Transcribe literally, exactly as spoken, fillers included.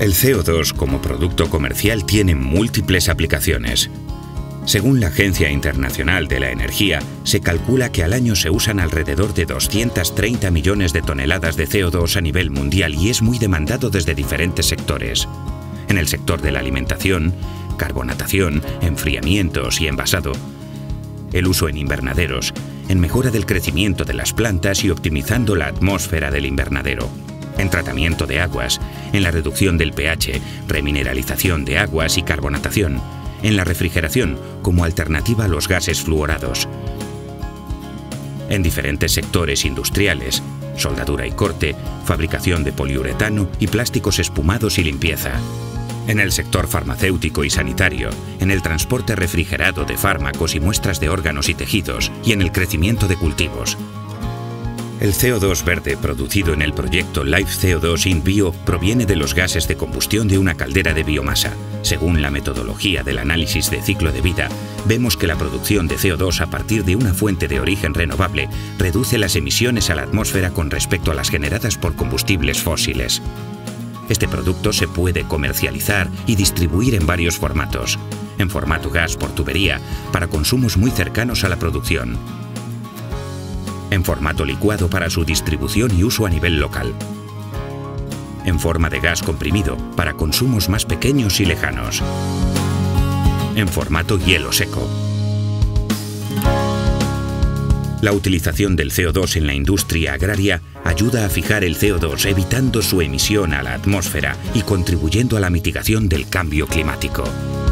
El C O dos como producto comercial tiene múltiples aplicaciones. Según la Agencia Internacional de la Energía, se calcula que al año se usan alrededor de doscientos treinta millones de toneladas de C O dos a nivel mundial y es muy demandado desde diferentes sectores. En el sector de la alimentación, carbonatación, enfriamientos y envasado. El uso en invernaderos, en mejora del crecimiento de las plantas y optimizando la atmósfera del invernadero. En tratamiento de aguas, en la reducción del pH, remineralización de aguas y carbonatación. En la refrigeración, como alternativa a los gases fluorados. En diferentes sectores industriales, soldadura y corte, fabricación de poliuretano y plásticos espumados y limpieza. En el sector farmacéutico y sanitario, en el transporte refrigerado de fármacos y muestras de órganos y tejidos, y en el crecimiento de cultivos. El C O dos verde producido en el proyecto Live C O dos in Bio proviene de los gases de combustión de una caldera de biomasa. Según la metodología del análisis de ciclo de vida, vemos que la producción de C O dos a partir de una fuente de origen renovable reduce las emisiones a la atmósfera con respecto a las generadas por combustibles fósiles. Este producto se puede comercializar y distribuir en varios formatos. En formato gas por tubería, para consumos muy cercanos a la producción. En formato licuado para su distribución y uso a nivel local. En forma de gas comprimido para consumos más pequeños y lejanos. En formato hielo seco. La utilización del C O dos en la industria agraria ayuda a fijar el C O dos evitando su emisión a la atmósfera y contribuyendo a la mitigación del cambio climático.